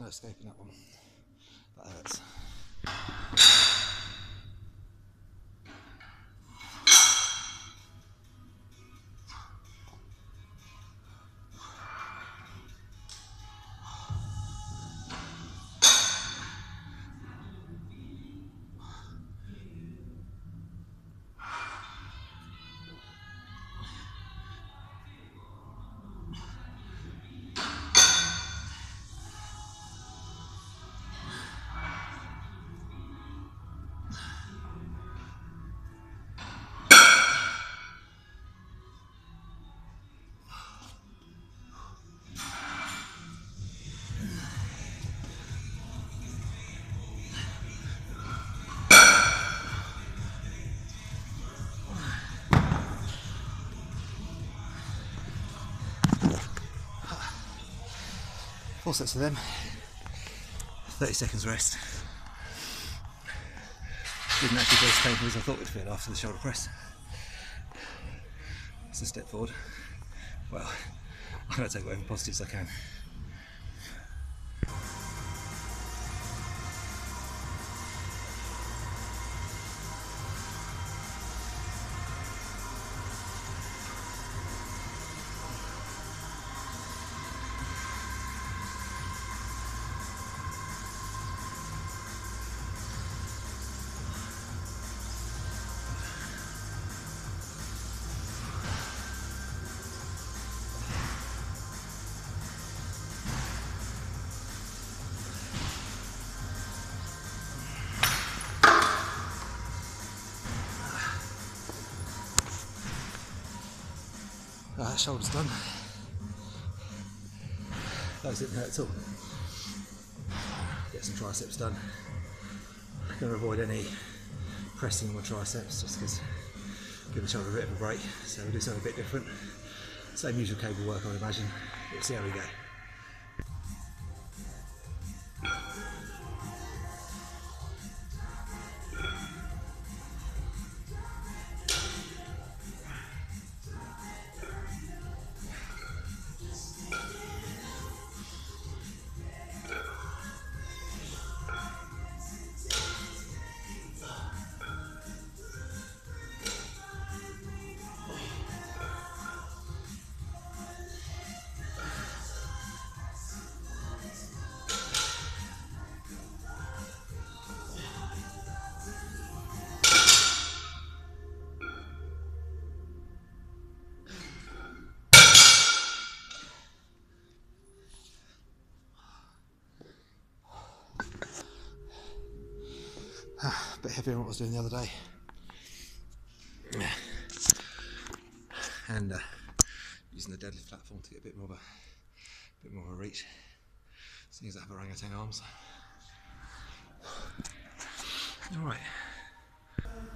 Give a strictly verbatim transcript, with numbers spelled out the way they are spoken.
No escaping that one. That hurts. Four sets of them, thirty seconds rest. Didn't actually feel as painful as I thought it would feel after the shoulder press. It's a step forward. Well, I'm going to take whatever positives I can. Right, that shoulder's done. Those didn't hurt at all. Get some triceps done. I'm going to avoid any pressing on my triceps just because give the shoulder a bit of a break. So we'll do something a bit different. Same usual cable work, I would imagine. We'll see how we go. A bit heavier than what I was doing the other day. And uh, using the deadlift platform to get a bit more of a, bit more of a reach. Seeing as I have orangutan arms. Alright.